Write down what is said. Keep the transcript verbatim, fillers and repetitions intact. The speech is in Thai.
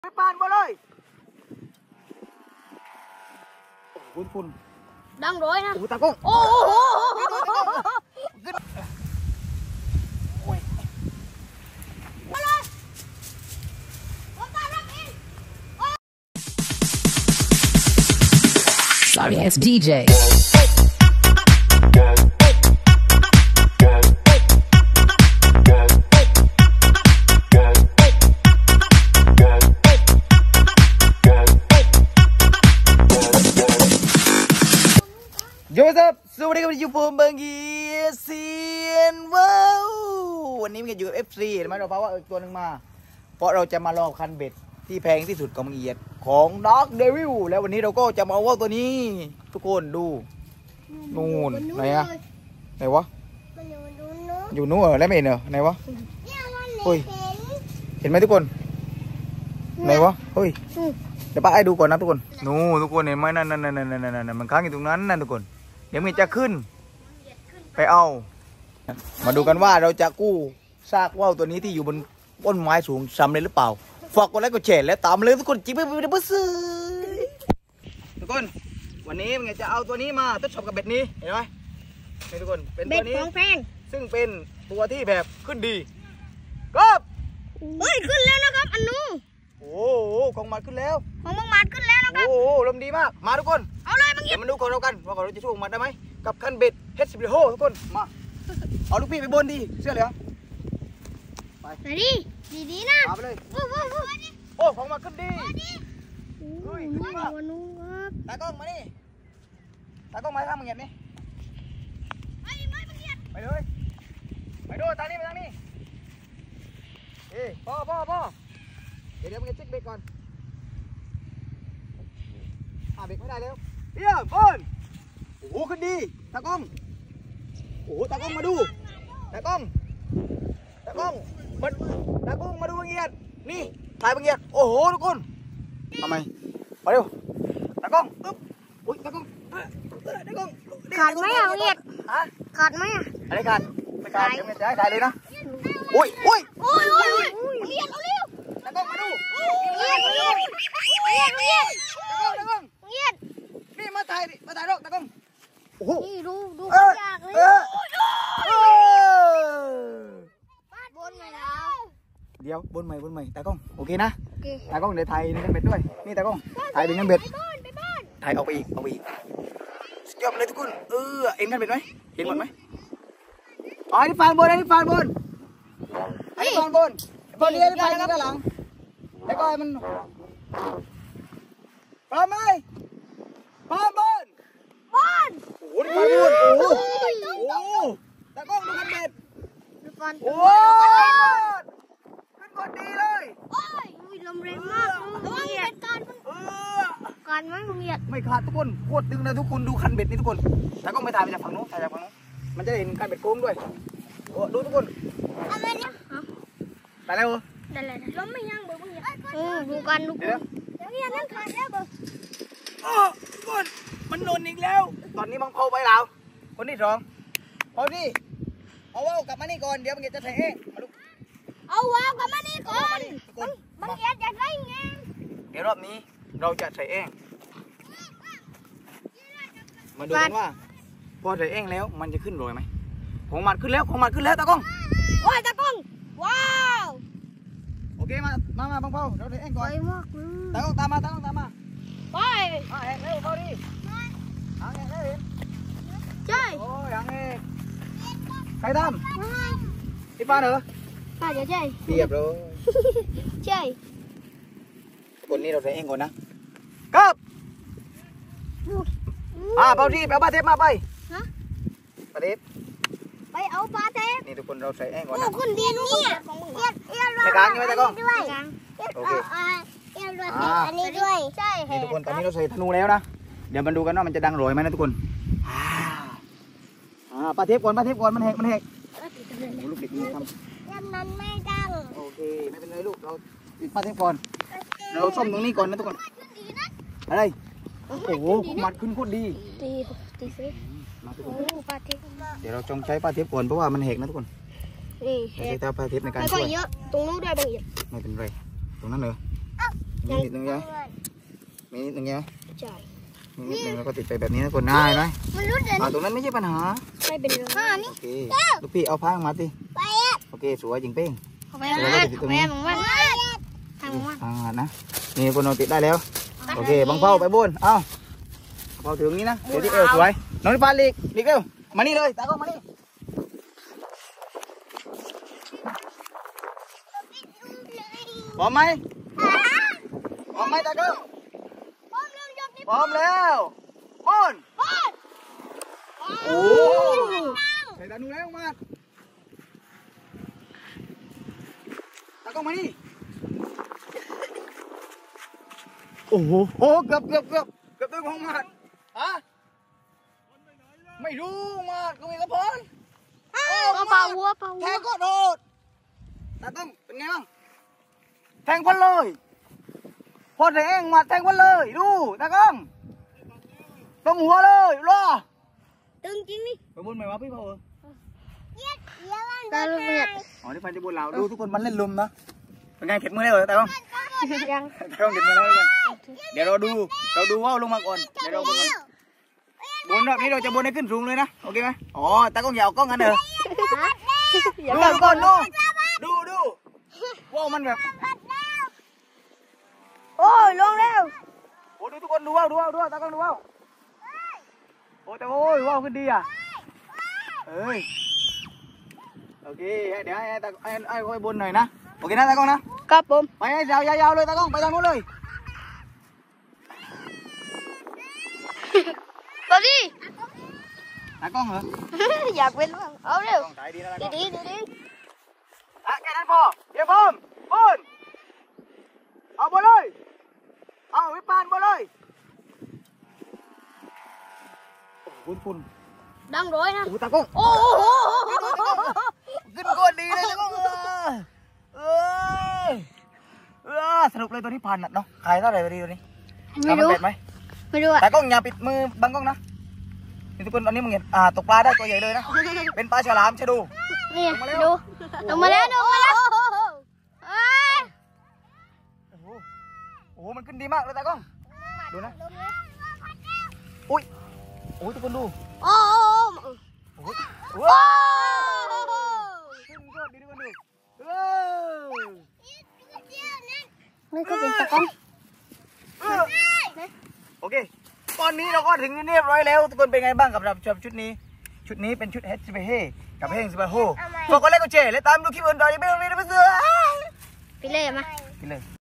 ไปปานบ่เลยคุณคุณดังร้อยนะโอ้ตากล้องโอ้โหมาเลยผมตามรับเอง Sorry ass ดี เจโยซับสวัสดีครับอยู่ผมบางกีเซียนว้าววันนี้มันอยู่กับ เอฟ ซี เห็นไหมเราเพราะว่าอีกตัวหนึ่งมาเพราะเราจะมาลองคันเบ็ดที่แพงที่สุดของบางกีของด็อกเดวิลแล้ววันนี้เราก็จะมาว่าตัวนี้ทุกคนดูนู่นไหนอะไหนวะอยู่นู้นเหรอแล้วไม่เห็นเหรอไหนวะเฮ้ยเห็นไหมทุกคนไหนวะเฮ้ยเดี๋ยวป้าไอ้ดูก่อนนะทุกคนนู่นทุกคนเห็นไหมนั่นนั่นนั่นนั่นนั่นมันค้างอยู่ตรงนั้นนั่นทุกคนเดี๋ยวมันจะขึ้นไปเอามาดูกันว่าเราจะกู้ซากว่าวตัวนี้ที่อยู่บนต้นไม้สูงสำเร็จหรือเปล่าฝากกดไลค์กดแชร์และตามเลยทุกคนจิ๊บไปไปไปซื้อทุกคนวันนี้มันจะเอาตัวนี้มาทดสอบกับเบ็ดนี้เห็นไหมนี่ทุกคนเป็นตัวนี้ซึ่งเป็นตัวที่แบบขึ้นดีก็เฮ้ยขึ้นแล้วนะครับอันนู้นโอ้โหของมันขึ้นแล้วของบังมัดขึ้นแล้วนะครับโอ้โหลมดีมากมาทุกคนเอาเลยบังเงียบเดี๋ยวมาดูของเรากันว่าเราจะช่วยมันได้ไหมกับคันเบ็ดเฮดสิบโฮทุกคนมาเอาลูกพี่ไปบนดีเสื้อเหลืองไปดิดีดีนะมาไปเลยโอ้โอ้ของมาขึ้นดีเฮ้ยขึ้นมากตากล้องมานี่ตากล้องมาทางมึงเงียบนี่ไปไปบังเงียบไปเลยไปดูทางนี้ไปทางนี้เอ้พ่อพ่อพ่อเดี๋ยวเดี๋ยวมึงจะเช็คเบ็ดก่อนอ่าเบ็ดไม่ได้แล้วเบี้ยบนโอ้โหขึ้นดีตากล้องโอ้โหตากล้องมาดูตากล้องตากล้องมาตากล้องมาดูบางเงียดนี่ถ่ายบางเงียดโอ้โหทุกคนทำไมมาเร็วตากล้องอึ๊บอุ้ยตากล้องตากล้องขาดไหมอ่ะบางเงียดฮะขาดไหมอ่ะอะไรขาดไม่ขาดเดี๋ยวมันจะให้ถ่ายเลยนะอุ้ยอุ้ยอุ้ยอุ้ยอุ้ยเงียบเอาเร็วตากล้องมาดูเงียบเงียบเงียบเงียบตากล้องตากล้องเงียบนี่มาถ่ายดิมาถ่ายรอกตากล้องโอ้โหนี่ดูดูยากเลยบนไหมแล้วเดี๋ยวบนใหม่บนใหม่ตากล้องโอเคนะตากล้องเดี๋ยวถ่ายดึงกันเบ็ดด้วยนี่ตากล้องถ่ายดึงกันเบ็ดถ่ายเอาไปอีกเอาไปอีกสุดยอดเลยทุกคนเออเอ็นกันเบ็ดไหมเห็นหมดไหมอ๋อนี่ฟานบนนี่ฟานบนอันนี้ฟานบนบนนี้ฟานด้านหลังแล้วก็มันพร้อมไหมฟานบนบนโอ้โหนี่ฟานบนโอ้โหโอ้โหตากล้องดูกันเบ็ดโอ้ขึ้นกดดีเลยโอ้ยลมแรงมากระวังเบ็ดการการไหมบางเงียดไม่ขาดทุกคนโคตรตึงเลยทุกคนดูคันเบ็ดนี่ทุกคนแล้วก็ไม่ถ่ายไปจากฝั่งนู้นถ่ายจากฝั่งนู้นมันจะเห็นคันเบ็ดโค้งด้วยโอ้ดูทุกคนอะไรเนี่ยไปแล้วเหรอได้เลยล้มไม่ยังเบอร์บางเงียดเออดูกันดูกันบางเงียดนั่งขาดแล้วเบอร์โอ้ทุกคนมันโดนอีกแล้วตอนนี้มังเผาไปแล้วคนที่สองเผาดิเอาว่าวกลับมานี่ก่อนเดี๋ยวบางเงียดจะใส่เองมาดูเอาว่าวกลับมานี่ก่อนบางเงียดจะได้ไงเดี๋ยวรอบนี้เราจะใส่เองมาดูกันว่าพอใส่เองแล้วมันจะขึ้นลอยไหมของมันขึ้นแล้วของมันขึ้นแล้วตากล้องโอ้ยตากล้องว้าวโอเคมามามาบังเผาเราใส่เองก่อนตากล้องตามมาตากล้องตามมาไปอ่ะเองเร็วเข้าดิหางเองเร็วเห็นใช่โอ้ยหางเองใครทำพี่ป้าเหรอป้าจะใช่เรียบร้อยใช่คนนี้เราใส่เองก่อนนะครับอ่าเปาที่ไปเอาปลาเทปมาไปฮะปลาเทปไปเอาปลาเทปนี่ทุกคนเราใส่เองก่อนนะโอ้คุณดีนี่ไม่กลางใช่ไหมตากล้องโอเคอันนี้ด้วยใช่นี่ทุกคนตอนนี้เราใส่ธนูแล้วนะเดี๋ยวมาดูกันว่ามันจะดังรอยไหมนะทุกคนอ่าปลาเทปก่อนปลาเทปก่อนมันแหกมันแหกลูกเด็กนี่ทำมันไม่ดังโอเคไม่เป็นไรลูกเราปิดปลาเทปก่อนเราซ่อมตรงนี้ก่อนนะทุกคนอะไรโอ้โหมัดขึ้นโคตรดีตีตีสิเดี๋ยวเราจงใช้ปลาเทปก่อนเพราะว่ามันแหกนะทุกคนนี่ใช้ปลาเทปในการช่วยเยอะตรงนู้นด้วยบางอย่างไม่เป็นไรตรงนั้นเลยมีนิดนึงใช่ไหมมีนิดนึงใช่ไหมใช่มีนิดนึงแล้วก็ติดไปแบบนี้นะคนง่ายไหมมันรุดเลยอ่าตรงนั้นไม่ใช่ปัญหาไม่เป็นไรอ่านี่โอเคลูกพี่เอาพังมาสิไปอ่ะโอเคสวยจริงเป้งเอาไปอ่ะเอาไปมึงว่าทำมึงว่าอ่านะนี่คนเราติดได้แล้วโอเคบังเป้าไปบนเอ้าเป้าถึงนี้นะเดี๋ยวที่เอวสวยน้องนิพานลีกลีกเอวมานี่เลยตากล้องมานี่พร้อมไหมพร้อมไหมตากล้องพร้อมแล้วบนโอ้ใส่ตาหนูแล้วมาตากล้องมานี่โอ้โหโอ้เกือบเกือบเกือบเกือบตึงของมาดฮะไม่รู้มาดก็มีกระพรเอาเป่าวัวเป่าแทวัวงก็โดดตากล้องเป็นไงบ้างแทงพันเลยพอแทงมาแทงพันเลยดูตากล้องต้องหัวเลยรอตึงจริงนี่ไปบนไหมวะพี่เปาเออตาลูกเนี่ยอ๋อนี่พันจะบนเราดูทุกคนมันเล่นลุมนะเป็นไงเข็ดมือได้เหรอตากล้องยังตากล้องเข็ดมือแล้วกันเดี๋ยวเราดูเราดูว่าวลงมาก่อนเดี๋ยวเราบนก่อนบนรอบนี้เราจะบนให้ขึ้นสูงเลยนะโอเคไหมอ๋อตากล้องอย่าเอากล้องกันเถอะดูก่อนดูดูดูว่าวมันแบบโอ้ยลงแล้วโอ้ดูทุกคนดูว่าวดูว่าวดูว่าวตากล้องดูว่าวโอ้แต่โอ้ยว่าวขึ้นดีอ่ะเอ้ยโอเคเดี๋ยวให้ตาไอ้ไอ้คอยบนหน่อยนะโอเคนะตากล้องนะครับผมไปให้ยาวๆเลยตากล้องไปทางนู้นเลยตัวดิตากล้องเหรออยากเป็นบ้างเอาเร็วตากล้องถ่ายดีนะตากล้ดีองดีดีดีอ่ะแค่นั้นพอเดี๋ยวพร้อมบนเอาบนเลยเอาวิปานบนเลยโอ้โหฝุ่นดังร้อยนะโอ้โหตากล้องโอ้โหขึ้นก่อนดีเลยตากล้องเออเออสรุปเลยตัวนี้พันอ่ะเนาะขายเท่าไหร่ตัวนี้ไม่รู้ทำนเป็ดไหมไม่รู้อะแต่กล้องอย่าปิดมือบังกล้องนะนี่ทุกคนตอนนี้มึงเห็นอ่าตกปลาได้ตัวใหญ่เลยนะเป็นปลาฉลามใช่ดูนี่ดูลงมาแล้วลงมาแล้วโอ้โหโอ้โหมันขึ้นดีมากเลยตากล้องดูนะอุ้ยโอ้ยทุกคนดูโอ้โอ้โหโหว้าวขึ้นโคตรดีทุกคนดูเออนี่ก็เป็นตะกร้องเออโอเคตอนนี้เราก็ถึงเรียบร้อยแล้วทุกคนเป็นไงบ้างกับเราชุดนี้ชุดนี้เป็นชุดเฮดซิเบเฮกับเฮงซิเบโฮฝากกดไลค์กดแชร์และตามดูคลิปอื่นต่ออย่าไปลงเลยนะเพื่อนไปเลยมากินเลย